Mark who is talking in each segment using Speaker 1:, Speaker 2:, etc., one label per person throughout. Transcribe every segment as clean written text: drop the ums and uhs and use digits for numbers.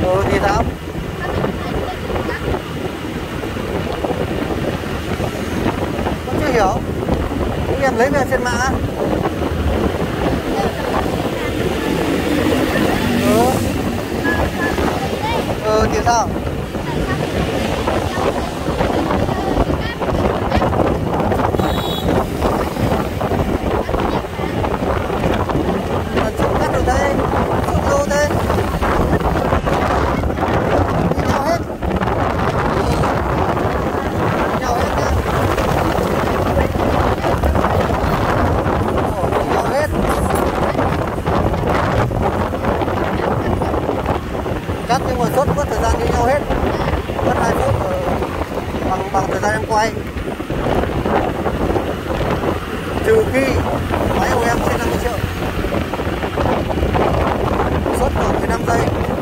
Speaker 1: Ừ thì sao? Con chưa hiểu. Những em lấy về trên mạng. Ừ. Ừ thì sao? Cắt được đây. Không lâu thế. Nhau hết. Nhau hết nhá. Nhau hết. Cắt nhưng mà suốt mất thời gian như nhau hết. Mất 2 phút bằng thời gian em quay. Trừ khi máy của em trên 50 triệu. Suốt khoảng 15 giây.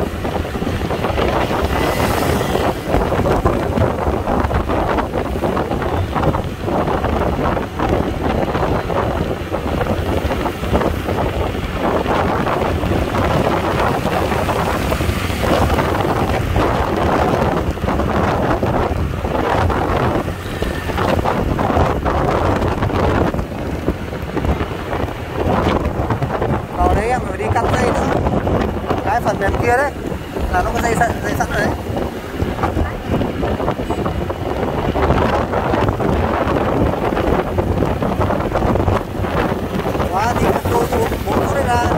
Speaker 1: Vào đấy em phải đi cắt dây nữa. Cái phần mềm kia đấy là nó có dây sẵn đấy. Quá thì cắt đôi 4 phút đấy ra.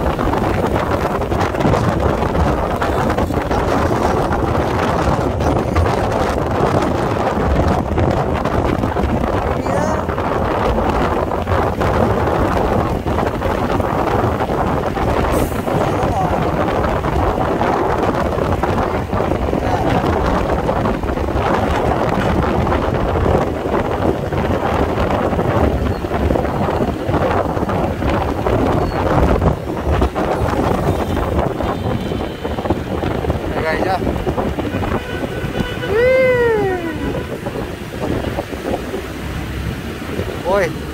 Speaker 1: Gầy chưa? Ôi